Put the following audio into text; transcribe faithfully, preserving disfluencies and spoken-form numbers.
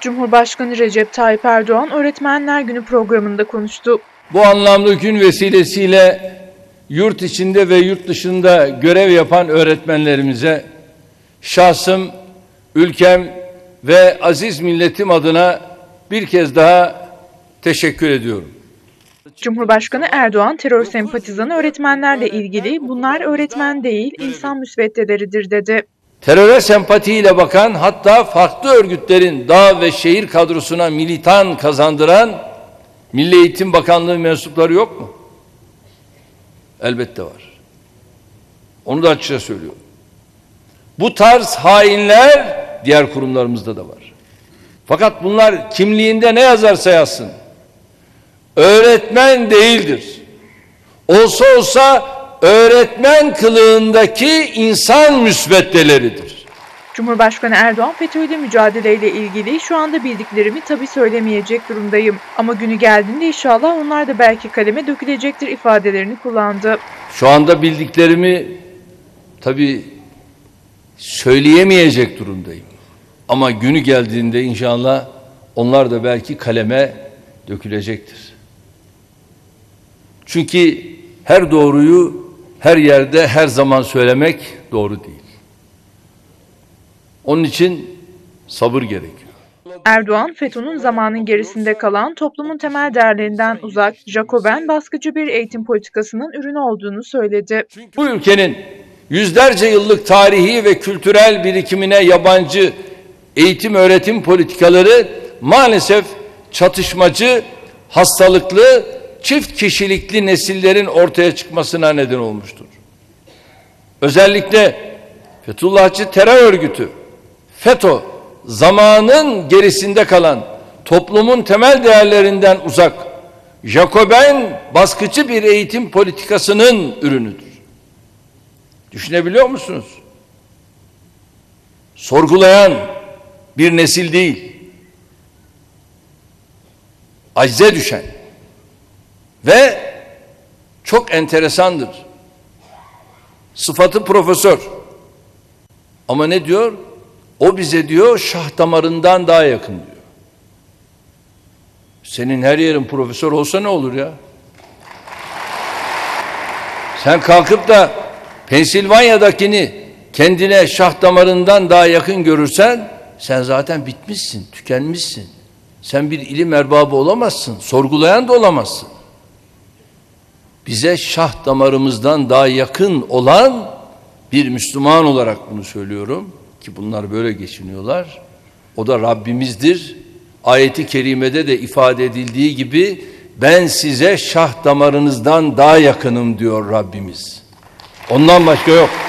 Cumhurbaşkanı Recep Tayyip Erdoğan Öğretmenler Günü programında konuştu. Bu anlamlı gün vesilesiyle yurt içinde ve yurt dışında görev yapan öğretmenlerimize şahsım, ülkem ve aziz milletim adına bir kez daha teşekkür ediyorum. Cumhurbaşkanı Erdoğan terör sempatizanı öğretmenlerle ilgili bunlar öğretmen değil insan müsveddeleridir dedi. Teröre sempatiyle bakan, hatta farklı örgütlerin dağ ve şehir kadrosuna militan kazandıran Milli Eğitim Bakanlığı mensupları yok mu? Elbette var. Onu da açıkça söylüyorum. Bu tarz hainler diğer kurumlarımızda da var. Fakat bunlar kimliğinde ne yazarsa yazsın öğretmen değildir. Olsa olsa öğretmen kılığındaki insan müsveddeleridir. Cumhurbaşkanı Erdoğan FETÖ'yle mücadeleyle ilgili şu anda bildiklerimi tabii söylemeyecek durumdayım. Ama günü geldiğinde inşallah onlar da belki kaleme dökülecektir ifadelerini kullandı. Şu anda bildiklerimi tabii söyleyemeyecek durumdayım. Ama günü geldiğinde inşallah onlar da belki kaleme dökülecektir. Çünkü her doğruyu her yerde her zaman söylemek doğru değil. Onun için sabır gerekiyor. Erdoğan, FETÖ'nün zamanın gerisinde kalan toplumun temel değerlerinden uzak, Jacoben, baskıcı bir eğitim politikasının ürünü olduğunu söyledi. Bu ülkenin yüzlerce yıllık tarihi ve kültürel birikimine yabancı eğitim öğretim politikaları maalesef çatışmacı, hastalıklı, çift kişilikli nesillerin ortaya çıkmasına neden olmuştur. Özellikle Fethullahçı terör örgütü, FETÖ, zamanın gerisinde kalan, toplumun temel değerlerinden uzak, Jacoben baskıcı bir eğitim politikasının ürünüdür. Düşünebiliyor musunuz? Sorgulayan bir nesil değil, acize düşen ve çok enteresandır. Sıfatı profesör. Ama ne diyor? O bize diyor şah damarından daha yakın diyor. Senin her yerin profesör olsa ne olur ya? Sen kalkıp da Pensilvanya'dakini kendine şah damarından daha yakın görürsen sen zaten bitmişsin, tükenmişsin. Sen bir ilim erbabı olamazsın, sorgulayan da olamazsın. Bize şah damarımızdan daha yakın olan bir Müslüman olarak bunu söylüyorum ki bunlar böyle geçiniyorlar. O da Rabbimizdir. Ayeti kerimede de ifade edildiği gibi ben size şah damarınızdan daha yakınım diyor Rabbimiz. Ondan başka yok.